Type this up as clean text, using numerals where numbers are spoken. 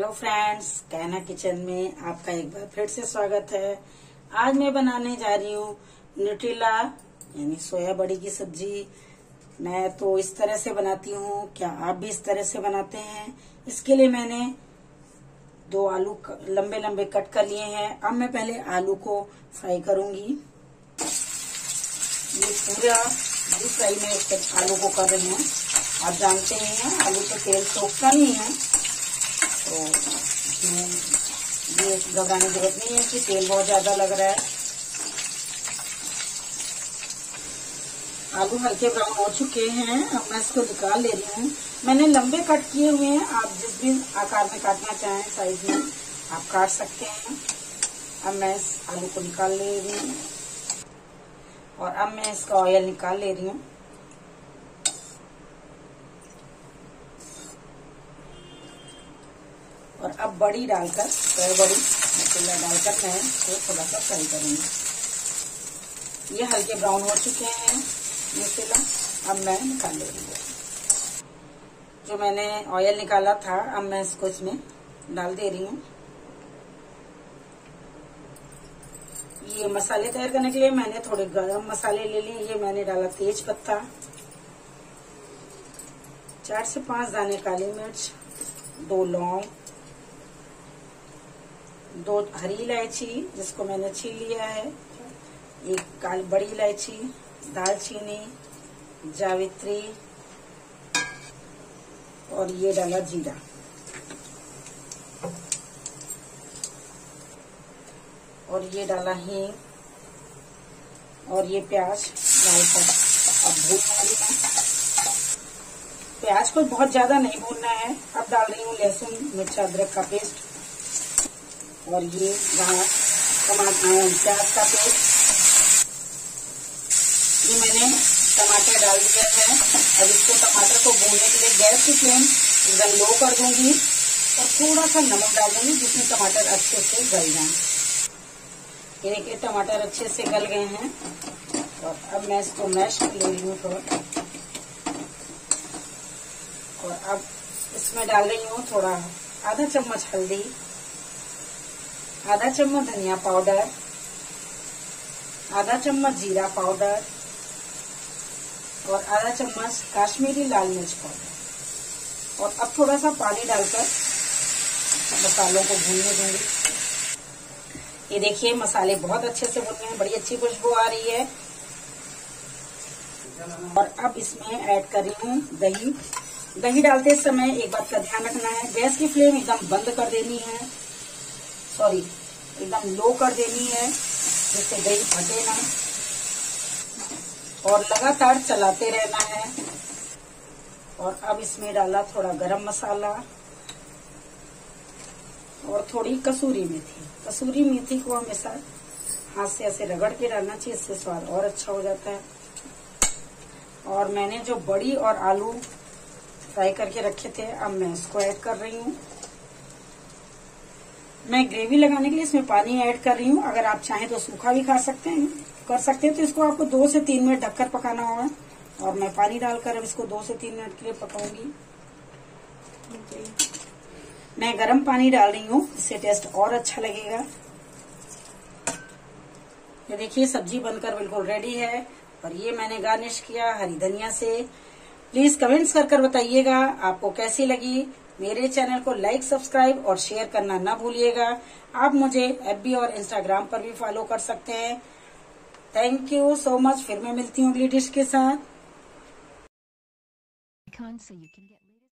Hello friends, कहना kitchen में आपका एक बार फिर से स्वागत है। आज मैं बनाने जा रही हूँ न्यूट्रेला यानी सोया बड़ी की सब्जी। मैं तो इस तरह से बनाती हूँ, क्या आप भी इस तरह से बनाते हैं? इसके लिए मैंने 2 आलू लंबे लंबे कट कर लिए हैं। अब मैं पहले आलू को फ्राई करूंगी। ये पूरा डीप फ्राई में आलू को कर रही हूँ। आप जानते ही हैं आलू तो तेल सोखता नहीं है, तो ये घबराने की जरूरत नहीं है कि तेल बहुत ज्यादा लग रहा है। आलू हल्के ब्राउन हो चुके हैं। अब मैं इसको निकाल ले रही हूँ। मैंने लंबे कट किए हुए हैं, आप जिस भी आकार में काटना चाहें साइज में आप काट सकते हैं। अब मैं इस आलू को निकाल ले रही हूँ और अब मैं इसका ऑयल निकाल ले रही हूँ। और अब बड़ी डालकर बड़ी मसाला डालकर मैं इसको थोड़ा सा फ्राई करूंगी। ये हल्के ब्राउन हो चुके हैं मसाला। अब मैं निकाल ले रही हूँ। जो मैंने ऑयल निकाला था अब मैं इसको इसमें डाल दे रही हूँ। ये मसाले तैयार करने के लिए मैंने थोड़े गरम मसाले ले लिए। ये मैंने डाला तेज पत्ता, 4 से 5 दाने काली मिर्च, 2 लौंग, 2 हरी इलायची जिसको मैंने छील लिया है, 1 बड़ी इलायची, दालचीनी, जावित्री और ये डाला जीरा। और ये डाला हींग और ये प्याज डालकर अब भून रही हूँ। प्याज को बहुत ज्यादा नहीं भूनना है। अब डाल रही हूँ लहसुन मिर्च अदरक का पेस्ट और ये टमाटर प्याज का पेस्ट। ये मैंने टमाटर डाल दिया है। अब इसको टमाटर को भूनने के लिए गैस की फ्लेम एकदम लो कर दूंगी और थोड़ा सा नमक डाल दूंगी जिसमें टमाटर अच्छे से गल जाए। ये देखिए टमाटर अच्छे से गल गए हैं और अब मैं इसको मैश ले रही हूँ थोड़ा। और अब इसमें डाल रही हूँ थोड़ा आधा चम्मच हल्दी, आधा चम्मच धनिया पाउडर, आधा चम्मच जीरा पाउडर और आधा चम्मच काश्मीरी लाल मिर्च पाउडर। और अब थोड़ा सा पानी डालकर मसालों को भूनने दूंगी। ये देखिए मसाले बहुत अच्छे से भुन गए हैं, बड़ी अच्छी खुशबू आ रही है। और अब इसमें ऐड कर रही हूँ दही। दही डालते समय एक बात का ध्यान रखना है, गैस की फ्लेम एकदम बंद कर देनी है, एकदम लो कर देनी है जिससे दही फटे ना, और लगातार चलाते रहना है। और अब इसमें डाला थोड़ा गरम मसाला और थोड़ी कसूरी मेथी। कसूरी मेथी को हमेशा हाथ से ऐसे रगड़ के डालना चाहिए, इससे स्वाद और अच्छा हो जाता है। और मैंने जो बड़ी और आलू फ्राई करके रखे थे अब मैं इसको ऐड कर रही हूँ। मैं ग्रेवी लगाने के लिए इसमें पानी ऐड कर रही हूँ। अगर आप चाहें तो सूखा भी कर सकते हैं तो इसको आपको 2 से 3 मिनट ढककर पकाना होगा। और मैं पानी डालकर अब इसको 2 से 3 मिनट के लिए पकाऊंगी। मैं गरम पानी डाल रही हूँ, इससे टेस्ट और अच्छा लगेगा। ये देखिए सब्जी बनकर बिल्कुल रेडी है और ये मैंने गार्निश किया हरी धनिया से। प्लीज कमेंट्स कर बताइएगा आपको कैसी लगी। मेरे चैनल को लाइक, सब्सक्राइब और शेयर करना ना भूलिएगा। आप मुझे एफबी और इंस्टाग्राम पर भी फॉलो कर सकते हैं। Thank you so much. फिर मैं मिलती हूँ अगली डिश के साथ।